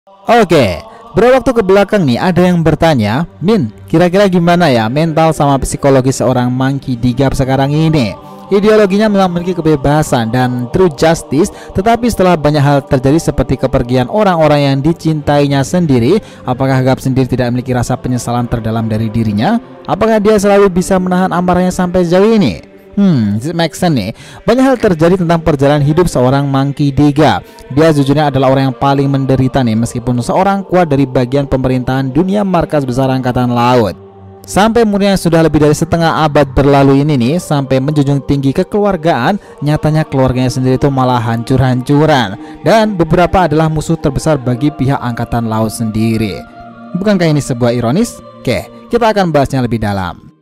Oke, beberapa waktu ke belakang nih ada yang bertanya, Min, kira-kira gimana ya mental sama psikologi seorang Monkey D. Gap sekarang ini? Ideologinya memang memiliki kebebasan dan true justice, tetapi setelah banyak hal terjadi seperti kepergian orang-orang yang dicintainya sendiri, apakah Gap sendiri tidak memiliki rasa penyesalan terdalam dari dirinya? Apakah dia selalu bisa menahan amarahnya sampai sejauh ini? It makes sense nih. Banyak hal terjadi tentang perjalanan hidup seorang Monkey D. Gap. Dia jujurnya adalah orang yang paling menderita nih, meskipun seorang kuat dari bagian pemerintahan dunia markas besar angkatan laut. Sampai umurnya sudah lebih dari setengah abad berlalu ini nih, sampai menjunjung tinggi kekeluargaan, nyatanya keluarganya sendiri itu malah hancur-hancuran. Dan beberapa adalah musuh terbesar bagi pihak angkatan laut sendiri. Bukankah ini sebuah ironis? Oke, kita akan bahasnya lebih dalam.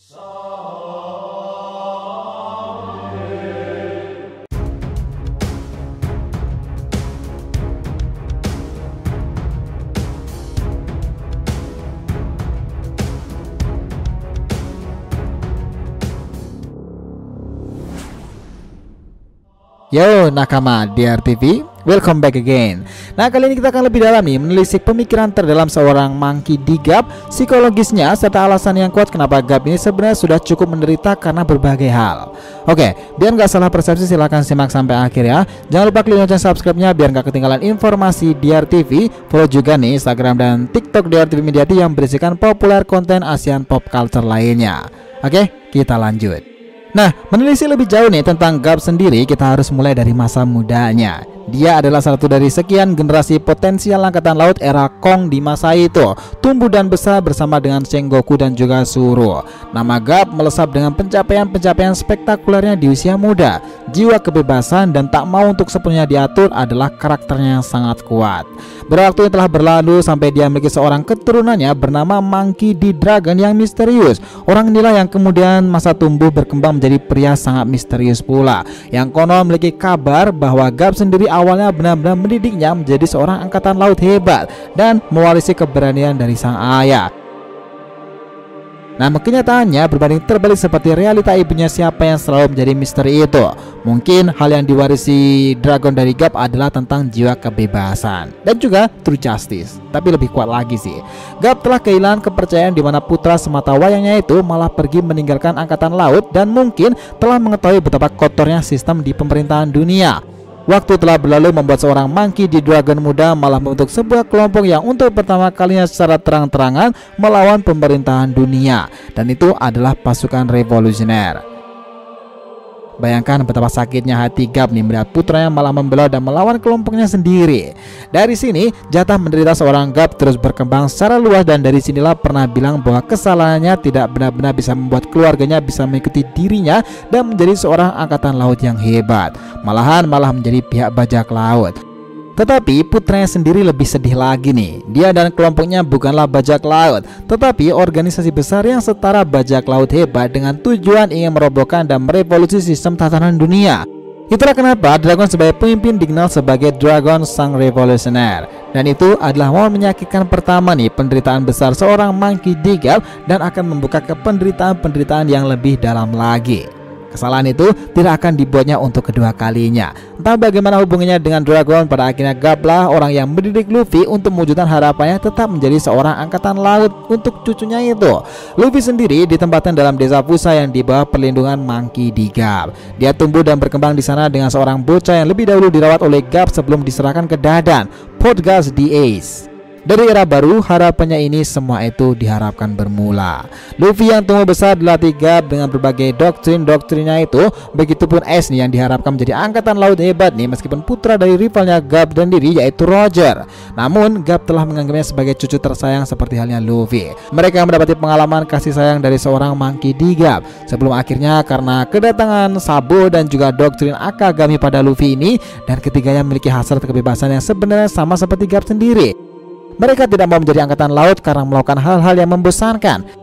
Yo nakama DRTV, welcome back again. Nah, kali ini kita akan lebih dalam nih menelisik pemikiran terdalam seorang Monkey D. Gap, psikologisnya, serta alasan yang kuat kenapa Gap ini sebenarnya sudah cukup menderita karena berbagai hal. Oke, biar nggak salah persepsi silahkan simak sampai akhir ya. Jangan lupa klik lonceng subscribe-nya biar nggak ketinggalan informasi DRTV. Follow juga nih Instagram dan TikTok DRTV Mediati yang berisikan populer konten Asian pop culture lainnya. Oke, kita lanjut. Nah, menelisik lebih jauh nih tentang Gap sendiri, kita harus mulai dari masa mudanya. Dia adalah salah satu dari sekian generasi potensial angkatan laut era Kong di masa itu, tumbuh dan besar bersama dengan Sengoku dan juga Zoro. Nama Gap melesat dengan pencapaian-pencapaian spektakulernya di usia muda. Jiwa kebebasan dan tak mau untuk sepenuhnya diatur adalah karakternya yang sangat kuat. Berwaktu yang telah berlalu sampai dia memiliki seorang keturunannya bernama Monkey D. Dragon yang misterius. Orang inilah yang kemudian masa tumbuh berkembang menjadi pria sangat misterius pula, yang konon memiliki kabar bahwa Gap sendiri awalnya benar-benar mendidiknya menjadi seorang angkatan laut hebat dan mewarisi keberanian dari sang ayah. Namun kenyataannya berbanding terbalik seperti realita ibunya siapa yang selalu menjadi misteri itu. Mungkin hal yang diwarisi Dragon dari Gap adalah tentang jiwa kebebasan dan juga true justice. Tapi lebih kuat lagi sih, Gap telah kehilangan kepercayaan di mana putra semata wayangnya itu malah pergi meninggalkan angkatan laut dan mungkin telah mengetahui betapa kotornya sistem di pemerintahan dunia. Waktu telah berlalu membuat seorang Monkey D. Dragon muda malah membentuk sebuah kelompok yang untuk pertama kalinya secara terang-terangan melawan pemerintahan dunia, dan itu adalah pasukan revolusioner. Bayangkan betapa sakitnya hati Gap nih melihat putranya malah membela dan melawan kelompoknya sendiri. Dari sini jatah menderita seorang Gap terus berkembang secara luas, dan dari sinilah pernah bilang bahwa kesalahannya tidak benar-benar bisa membuat keluarganya bisa mengikuti dirinya dan menjadi seorang angkatan laut yang hebat. Malah menjadi pihak bajak laut. Tetapi putranya sendiri lebih sedih lagi nih. Dia dan kelompoknya bukanlah bajak laut, tetapi organisasi besar yang setara bajak laut hebat dengan tujuan ingin merobohkan dan merevolusi sistem tatanan dunia. Itulah kenapa Dragon sebagai pemimpin dikenal sebagai Dragon Sang Revolusioner. Dan itu adalah momen menyakitkan pertama nih penderitaan besar seorang Monkey D. Gap, dan akan membuka ke penderitaan-penderitaan yang lebih dalam lagi. Kesalahan itu tidak akan dibuatnya untuk kedua kalinya. Entah bagaimana hubungannya dengan Dragon, pada akhirnya Gap lah orang yang mendidik Luffy untuk mewujudkan harapannya tetap menjadi seorang angkatan laut untuk cucunya itu. Luffy sendiri ditempatkan dalam desa Fusa yang di bawah perlindungan Monkey D. Gap. Dia tumbuh dan berkembang di sana dengan seorang bocah yang lebih dahulu dirawat oleh Gap sebelum diserahkan ke Dadan, Portgas the Ace. Dari era baru, harapannya ini semua itu diharapkan bermula. Luffy yang tumbuh besar dilatih Gap dengan berbagai doktrin-doktrinnya itu. Begitupun Ace nih yang diharapkan menjadi angkatan laut hebat nih, meskipun putra dari rivalnya Gap dan diri yaitu Roger. Namun Gap telah menganggapnya sebagai cucu tersayang seperti halnya Luffy. Mereka mendapati pengalaman kasih sayang dari seorang Monkey D. Gap sebelum akhirnya karena kedatangan Sabo dan juga doktrin Akagami pada Luffy ini, dan ketiganya memiliki hasrat kebebasan yang sebenarnya sama seperti Gap sendiri. Mereka tidak mau menjadi angkatan laut karena melakukan hal-hal yang membosankan.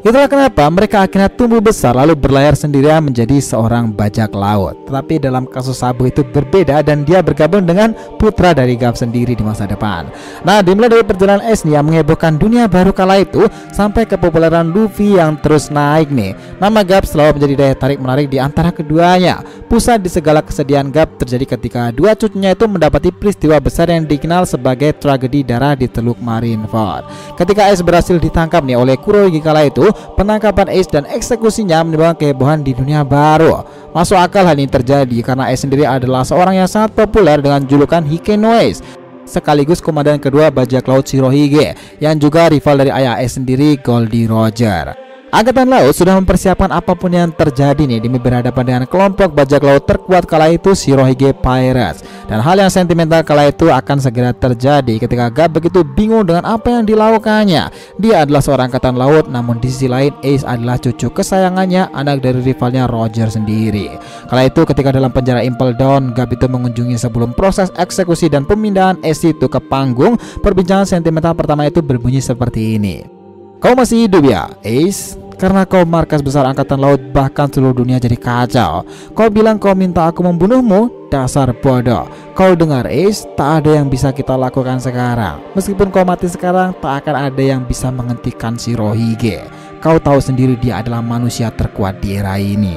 Itulah kenapa mereka akhirnya tumbuh besar lalu berlayar sendirian menjadi seorang bajak laut. Tetapi dalam kasus Sabo itu berbeda dan dia bergabung dengan putra dari Garp sendiri di masa depan. Nah, dimulai dari perjalanan Ace nih yang menghebohkan dunia baru kala itu sampai kepopuleran Luffy yang terus naik nih. Nama Garp selalu menjadi daya tarik menarik di antara keduanya. Pusat di segala kesedihan Garp terjadi ketika dua cucunya itu mendapati peristiwa besar yang dikenal sebagai tragedi darah di Teluk Marineford. Ketika Ace berhasil ditangkap nih oleh Kurohyugi kala itu, penangkapan Ace dan eksekusinya menimbulkan kehebohan di dunia baru. Masuk akal hal ini terjadi karena Ace sendiri adalah seorang yang sangat populer dengan julukan Hike no Ace, sekaligus komandan kedua bajak laut Shirohige yang juga rival dari ayah Ace sendiri, Goldie Roger. Angkatan Laut sudah mempersiapkan apapun yang terjadi nih demi berhadapan dengan kelompok bajak laut terkuat kala itu, Shirohige Pirates. Dan hal yang sentimental kala itu akan segera terjadi ketika Garp begitu bingung dengan apa yang dilakukannya. Dia adalah seorang angkatan laut, namun di sisi lain Ace adalah cucu kesayangannya, anak dari rivalnya Roger sendiri. Kala itu ketika dalam penjara Impel Down, Garp itu mengunjungi sebelum proses eksekusi dan pemindahan Ace itu ke panggung. Perbincangan sentimental pertama itu berbunyi seperti ini. Kau masih hidup ya, Ace? Karena kau markas besar angkatan laut, bahkan seluruh dunia jadi kacau. Kau bilang kau minta aku membunuhmu? Dasar bodoh. Kau dengar Ace, tak ada yang bisa kita lakukan sekarang. Meskipun kau mati sekarang, tak akan ada yang bisa menghentikan Shirohige. Kau tahu sendiri dia adalah manusia terkuat di era ini.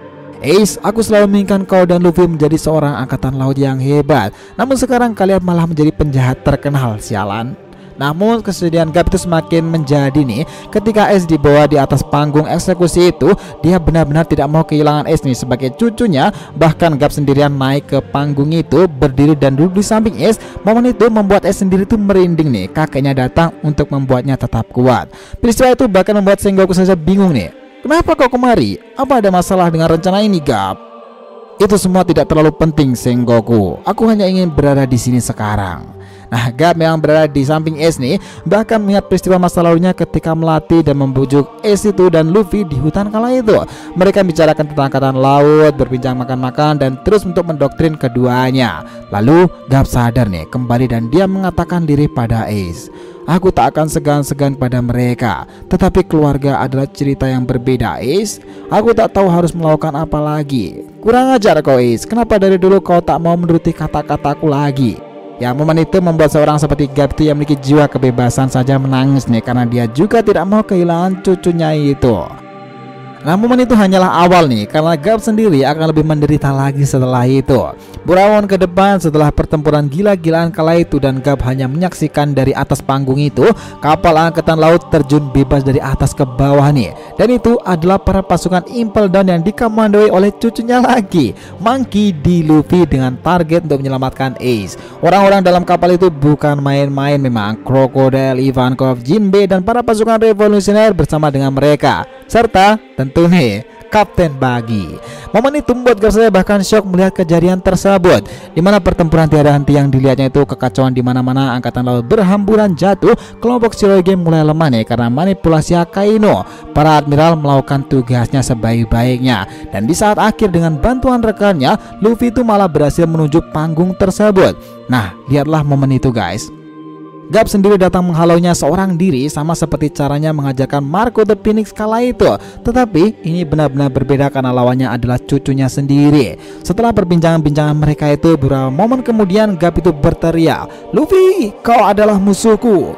Ace, aku selalu menginginkan kau dan Luffy menjadi seorang angkatan laut yang hebat. Namun sekarang kalian malah menjadi penjahat terkenal, sialan. Namun kesedihan Garp itu semakin menjadi nih ketika Ace dibawa di atas panggung eksekusi itu. Dia benar-benar tidak mau kehilangan Ace nih sebagai cucunya. Bahkan Garp sendirian naik ke panggung itu, berdiri dan duduk di samping Ace. Momen itu membuat Ace sendiri tuh merinding nih. Kakeknya datang untuk membuatnya tetap kuat. Peristiwa itu bahkan membuat Sengoku saja bingung nih. Kenapa kau kemari? Apa ada masalah dengan rencana ini, Garp? Itu semua tidak terlalu penting, Sengoku. Aku hanya ingin berada di sini sekarang. Nah, Garp yang berada di samping Ace nih bahkan melihat peristiwa masa lalunya ketika melatih dan membujuk Ace itu dan Luffy di hutan kala itu. Mereka bicarakan tentang angkatan laut, berbincang makan-makan dan terus untuk mendoktrin keduanya. Lalu Garp sadar nih kembali dan dia mengatakan diri pada Ace. Aku tak akan segan-segan pada mereka. Tetapi keluarga adalah cerita yang berbeda, Ace. Aku tak tahu harus melakukan apa lagi. Kurang ajar kau, Ace. Kenapa dari dulu kau tak mau menuruti kata-kataku lagi? Ya, momen itu membuat seorang seperti Garp yang memiliki jiwa kebebasan saja menangis nih, karena dia juga tidak mau kehilangan cucunya itu. Nah, momen itu hanyalah awal nih, karena Garp sendiri akan lebih menderita lagi setelah itu. Berawal ke depan setelah pertempuran gila-gilaan kala itu dan Garp hanya menyaksikan dari atas panggung itu kapal angkatan laut terjun bebas dari atas ke bawah nih. Dan itu adalah para pasukan Impel Down yang dikomandoi oleh cucunya lagi, Monkey D. Luffy, dengan target untuk menyelamatkan Ace. Orang-orang dalam kapal itu bukan main-main memang. Crocodile, Ivankov, Jinbei dan para pasukan revolusioner bersama dengan mereka, serta tentu nih Kapten Buggy. Momen itu membuat Garp saya bahkan shock melihat kejadian tersebut, di mana pertempuran tiada henti yang dilihatnya itu kekacauan di mana-mana, angkatan laut berhamburan jatuh, kelompok Shirohige mulai lemah nih karena manipulasi Akainu. Para admiral melakukan tugasnya sebaik-baiknya dan di saat akhir dengan bantuan rekannya, Luffy itu malah berhasil menuju panggung tersebut. Nah, lihatlah momen itu, guys. Garp sendiri datang menghalaunya seorang diri, sama seperti caranya mengajarkan Marco the Phoenix kala itu. Tetapi ini benar-benar berbeda karena lawannya adalah cucunya sendiri. Setelah perbincangan-bincangan mereka itu, beberapa momen kemudian Garp itu berteriak, "Luffy, kau adalah musuhku."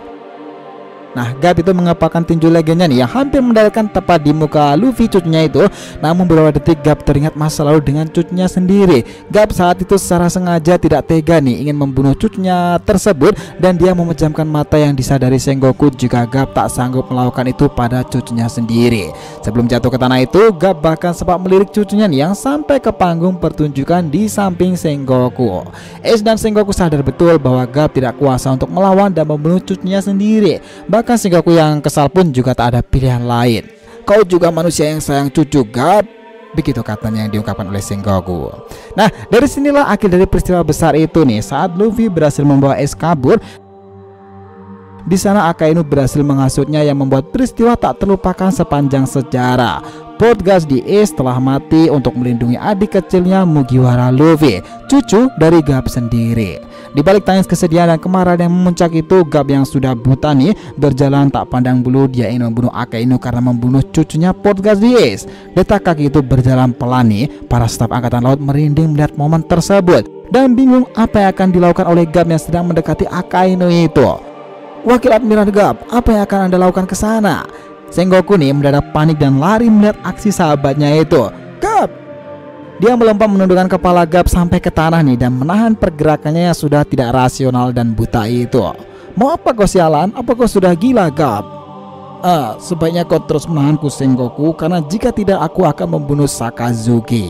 Nah, Garp itu mengepakkan tinju legennya nih yang hampir mendaratkan tepat di muka Luffy cucunya itu. Namun beberapa detik Garp teringat masa lalu dengan cucunya sendiri. Garp saat itu secara sengaja tidak tega nih ingin membunuh cucunya tersebut, dan dia memejamkan mata yang disadari Sengoku jika Garp tak sanggup melakukan itu pada cucunya sendiri. Sebelum jatuh ke tanah itu, Garp bahkan sempat melirik cucunya nih yang sampai ke panggung pertunjukan di samping Sengoku. Ace dan Sengoku sadar betul bahwa Garp tidak kuasa untuk melawan dan membunuh cucunya sendiri. Bahkan Sengoku yang kesal pun juga tak ada pilihan lain. "Kau juga manusia yang sayang cucu, Garp," begitu katanya yang diungkapkan oleh Sengoku. Nah, dari sinilah akhir dari peristiwa besar itu nih. Saat Luffy berhasil membawa Ace kabur, di sana Akainu berhasil menghasutnya yang membuat peristiwa tak terlupakan sepanjang sejarah. Portgas di Ace telah mati untuk melindungi adik kecilnya Mugiwara Luffy, cucu dari Garp sendiri. Di balik tangis kesedihan dan kemarahan yang memuncak itu, Garp yang sudah buta nih berjalan tak pandang bulu. Dia ingin membunuh Akainu karena membunuh cucunya Portgas. Detak kaki itu berjalan pelan nih. Para staf angkatan laut merinding melihat momen tersebut dan bingung apa yang akan dilakukan oleh Garp yang sedang mendekati Akainu itu. Wakil Admiral Garp, apa yang akan Anda lakukan ke sana? Sengoku nih mendadak panik dan lari melihat aksi sahabatnya itu. Garp! Dia melompat menundukkan kepala Garp sampai ke tanah nih dan menahan pergerakannya yang sudah tidak rasional dan buta itu. Mau apa kau sialan? Apa kau sudah gila, Garp? Sebaiknya kau terus menahanku, Sengoku, karena jika tidak aku akan membunuh Sakazuki.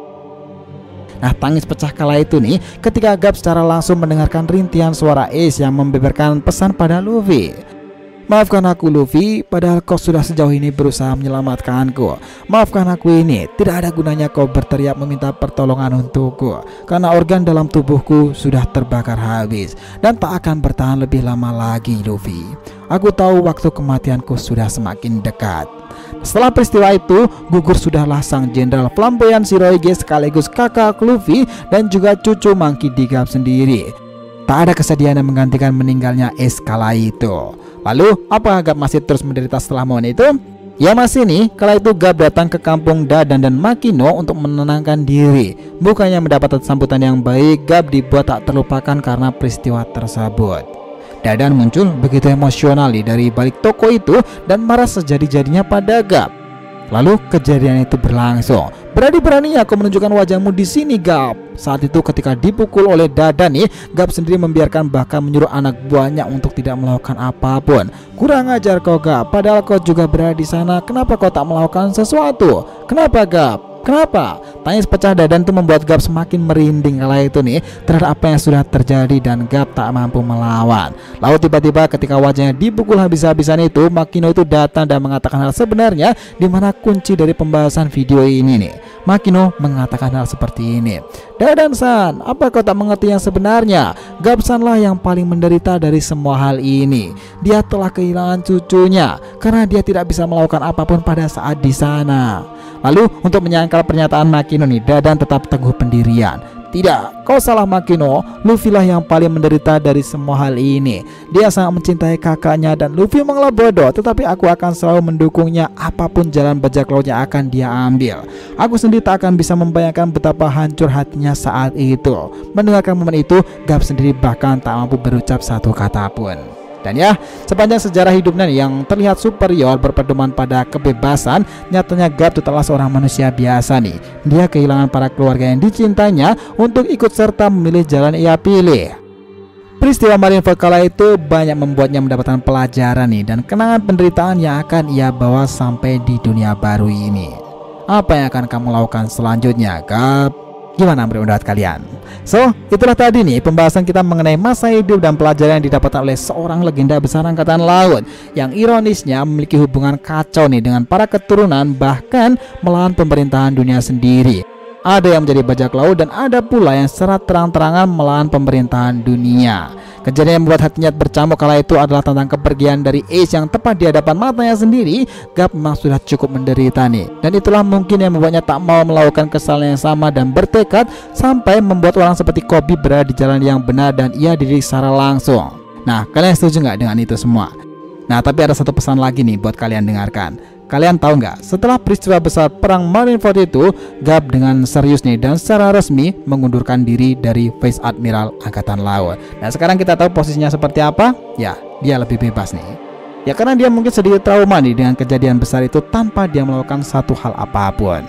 Nah, tangis pecah kala itu nih ketika Garp secara langsung mendengarkan rintihan suara Ace yang membeberkan pesan pada Luffy. Maafkan aku, Luffy, padahal kau sudah sejauh ini berusaha menyelamatkanku. Maafkan aku ini, tidak ada gunanya kau berteriak meminta pertolongan untukku, karena organ dalam tubuhku sudah terbakar habis dan tak akan bertahan lebih lama lagi, Luffy. Aku tahu waktu kematianku sudah semakin dekat. Setelah peristiwa itu, gugur sudahlah sang jenderal flamboyan Shirohige sekaligus kakak Luffy dan juga cucu Monkey D. Garp sendiri. Tak ada kesedihan yang menggantikan meninggalnya Ace kala itu. Lalu, apakah Garp masih terus menderita setelah momen itu? Ya masih nih, kala itu Garp datang ke kampung Dadan dan Makino untuk menenangkan diri. Bukannya mendapat sambutan yang baik, Garp dibuat tak terlupakan karena peristiwa tersebut. Dadan muncul begitu emosional dari balik toko itu dan marah sejadi-jadinya pada Garp. Lalu kejadian itu berlangsung. Berani-beraninya kau menunjukkan wajahmu di sini, Garp. Saat itu ketika dipukul oleh Dadan nih, Garp sendiri membiarkan bahkan menyuruh anak buahnya untuk tidak melakukan apapun. Kurang ajar kau, Garp. Padahal kau juga berada di sana. Kenapa kau tak melakukan sesuatu? Kenapa, Garp? Kenapa? Tangis pecah Dadan itu membuat Garp semakin merinding kala itu nih terhadap apa yang sudah terjadi dan Garp tak mampu melawan. Lalu tiba-tiba ketika wajahnya dipukul habis-habisan itu, Makino itu datang dan mengatakan hal sebenarnya, di mana kunci dari pembahasan video ini nih. Makino mengatakan hal seperti ini. Dadan-san, apa kau tak mengerti yang sebenarnya? Garp-san lah yang paling menderita dari semua hal ini. Dia telah kehilangan cucunya karena dia tidak bisa melakukan apapun pada saat di sana. Lalu untuk menyangkal pernyataan Makino nih, Dadan tetap teguh pendirian. Tidak, kau salah Makino. Luffy lah yang paling menderita dari semua hal ini. Dia sangat mencintai kakaknya dan Luffy memanglah bodoh, tetapi aku akan selalu mendukungnya apapun jalan bajak laut yang akan dia ambil. Aku sendiri tak akan bisa membayangkan betapa hancur hatinya saat itu. Mendengarkan momen itu, Garp sendiri bahkan tak mampu berucap satu kata pun. Dan ya, sepanjang sejarah hidupnya yang terlihat superior berpedoman pada kebebasan, nyatanya Garp tetaplah seorang manusia biasa nih. Dia kehilangan para keluarga yang dicintainya untuk ikut serta memilih jalan ia pilih. Peristiwa Marineford kala itu banyak membuatnya mendapatkan pelajaran nih dan kenangan penderitaan yang akan ia bawa sampai di dunia baru ini. Apa yang akan kamu lakukan selanjutnya, Garp? Gimana menurut pendapat kalian? So, itulah tadi nih pembahasan kita mengenai masa hidup dan pelajaran yang didapatkan oleh seorang legenda besar angkatan laut yang ironisnya memiliki hubungan kacau nih dengan para keturunan, bahkan melawan pemerintahan dunia sendiri. Ada yang menjadi bajak laut dan ada pula yang secara terang-terangan melawan pemerintahan dunia. Kejadian yang membuat hatinya bercamuk kala itu adalah tentang kepergian dari Ace yang tepat di hadapan matanya sendiri. Garp memang sudah cukup menderita nih, dan itulah mungkin yang membuatnya tak mau melakukan kesalahan yang sama dan bertekad sampai membuat orang seperti Kobe berada di jalan yang benar dan ia diri secara langsung. Nah, kalian setuju nggak dengan itu semua? Nah, tapi ada satu pesan lagi nih buat kalian dengarkan. Kalian tahu nggak, setelah peristiwa besar perang Marineford itu, Garp dengan serius nih dan secara resmi mengundurkan diri dari Vice Admiral Angkatan Laut. Nah, sekarang kita tahu posisinya seperti apa? Ya, dia lebih bebas nih. Ya karena dia mungkin sedikit trauma nih dengan kejadian besar itu tanpa dia melakukan satu hal apapun.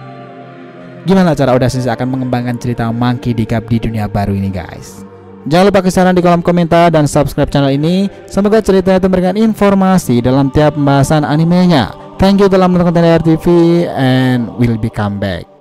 Gimana cara Oda Sensei akan mengembangkan cerita Monkey D. Garp di dunia baru ini, guys? Jangan lupa kasih saran di kolom komentar dan subscribe channel ini. Semoga ceritanya itu memberikan informasi dalam tiap pembahasan animenya. Thank you telah menonton TNR TV and we'll be come back.